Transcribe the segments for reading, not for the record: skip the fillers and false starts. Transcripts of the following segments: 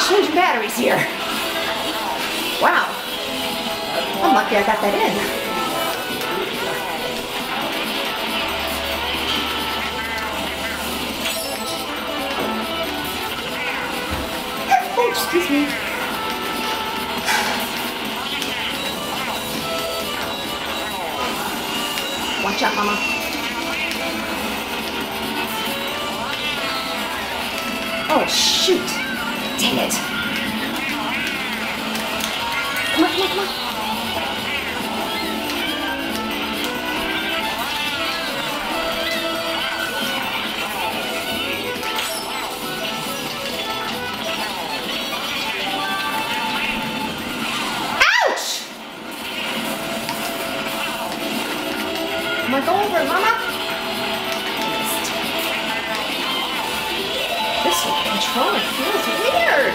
changing batteries here. Wow. I'm lucky I got that in. Oh, excuse me. Watch out, Mama. Oh, shoot. Dang it. Come on, come on, come on. Come on, go over it, Mama. This controller feels weird.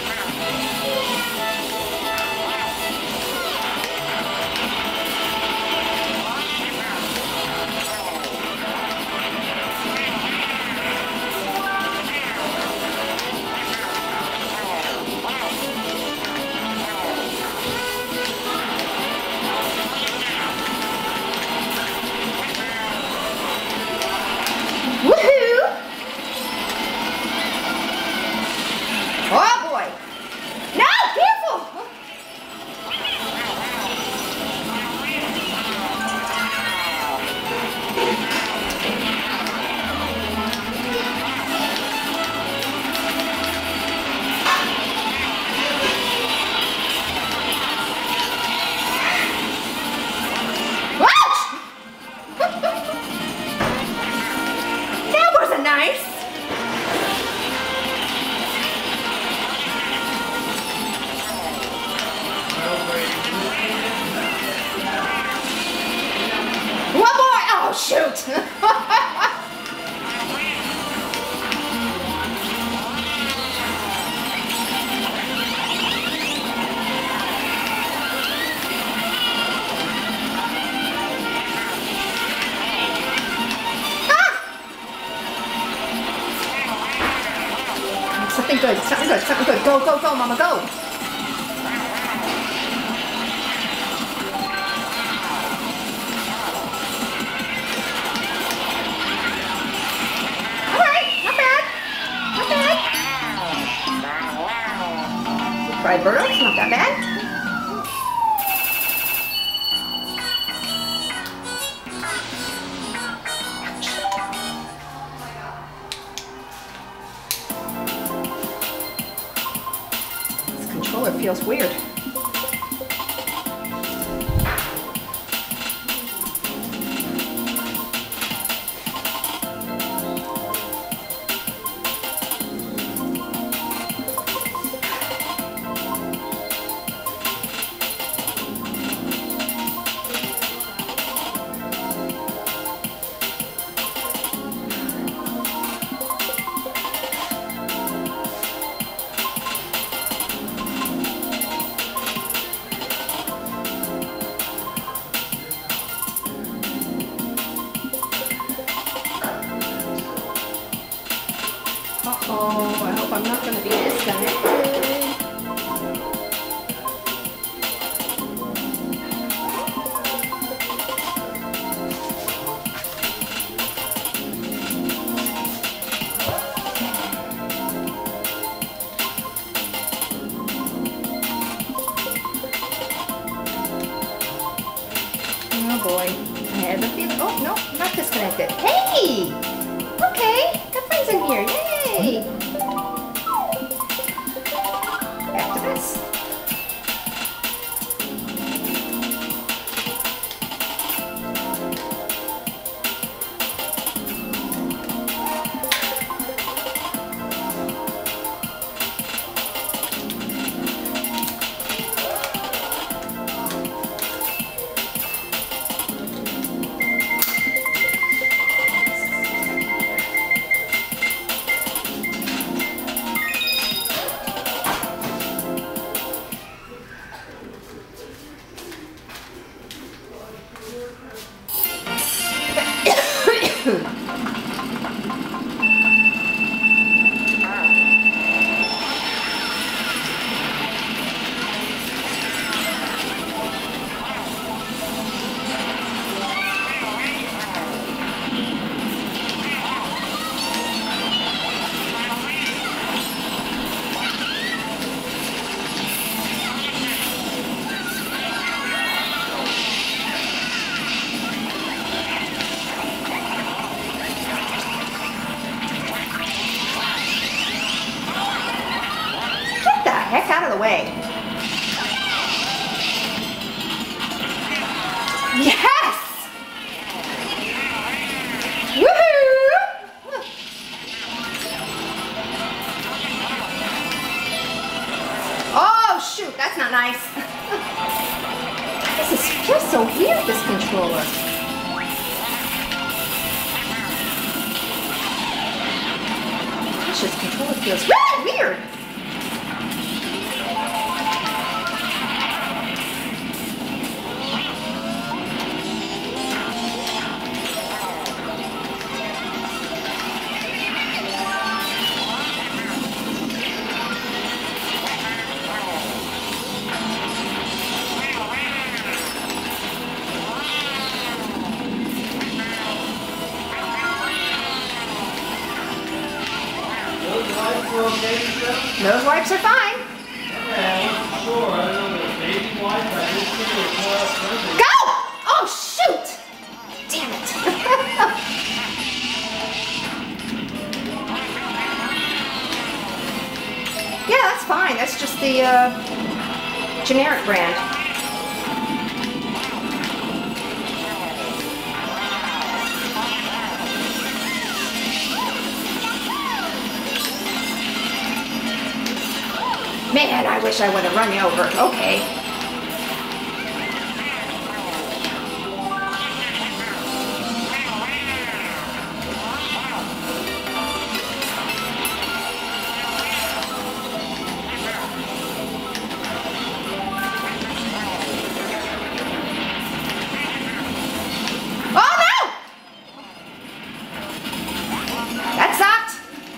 Woohoo! Oh boy! No, careful! That wasn't nice. One more! Oh, shoot! Something good, something good, something good. Go, go, go, Mama, go! Fried burritos, not that bad. This controller feels weird. Uh-oh, I hope I'm not going to be disconnected. Oh boy, I had the feeling. Oh no, not disconnected. Hey! Okay, got friends in here. Yay! Back to this. out of the way. Yes! Woohoo! Oh shoot, that's not nice. Feels so weird, this controller. Gosh, this controller feels really weird. Those wipes are fine. Yeah, sure. I don't know the baby wipe. I just think it's more expensive. Go! Oh, shoot! Damn it. Yeah, that's fine. That's just the generic brand. Man, I wish I would have run you over. Okay. Oh no! That sucked.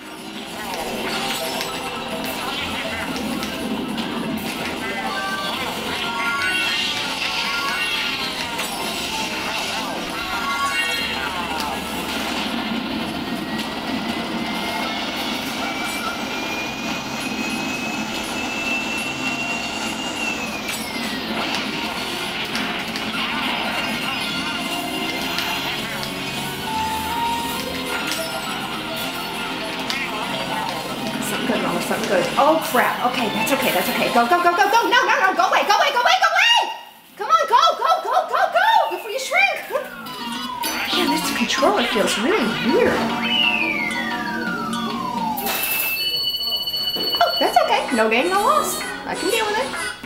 Good, Mama, something good. Oh crap. Okay, that's okay, that's okay. Go, go, go, go, go. No, no, no. Go away, go away, go away, go away! Come on, go, go, go, go, go! Before you shrink! Man, this controller feels really weird. Oh, that's okay. No gain, no loss. I can deal with it.